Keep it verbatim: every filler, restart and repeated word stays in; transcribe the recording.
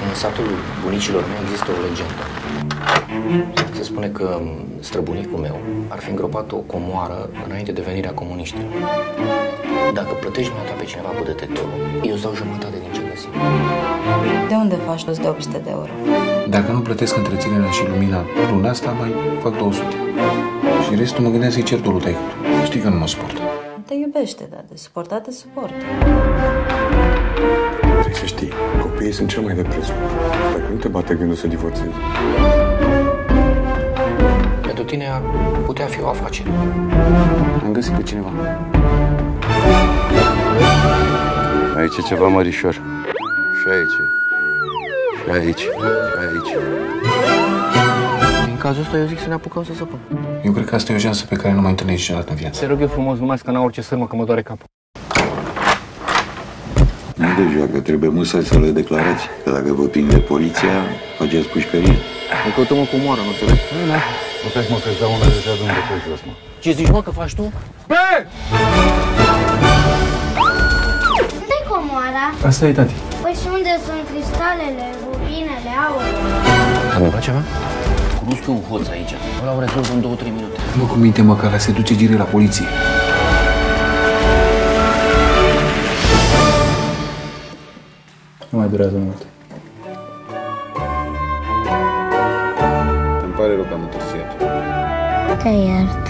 În satul bunicilor mei există o legendă. Se spune că străbunicul meu ar fi îngropat o comoară înainte de venirea comuniștilor. Dacă plătești noaptea pe cineva cu detectorul, eu îți dau jumătate din ce găsim. De unde faci plus de opt sute de euro? Dacă nu plătesc întreținerea și lumina luna asta, mai fac două sute. Și restul mă gândeam să-i cer dolul tăicutul. Știi că nu mă suportă. Te iubește, dar de suportat te suportă. Trebuie să știi, copiii sunt cel mai de preț. Dacă nu te bate gândul să divorțezi. Pentru tine ar putea fi o afacere. Am găsit pe cineva. Aici e ceva mărișor. Și aici. Și aici. Și aici. În cazul ăsta eu zic să ne apucăm să săpăm. Eu cred că asta e o șansă pe care nu mai întâlnești niciodată în viață. Te rog eu frumos, numai că n-au orice sârmă, că mă doare capul. Nu de joacă, trebuie musai să le declarați. Că dacă vă prinde poliția, faceți pușcărie. Ne căutăm o comoară, nu înțeleg? Nu, nu. Puteți, mă, că-ți dau una de de unde pe jos, mă. Ce zici, mă, că faci tu? Bă! Unde-i comoara? Asta e, tati. Păi și unde sunt cristalele, rubinele, aur? S-a întâmplat ceva? Cunosc eu un hoț aici. Ăla o rezolvă în două, trei minute. Mă, cu minte, mă, că ăla se duce direct la poliție. Nu mai durează mult. Îmi pare rău că am întârziat. Te iert.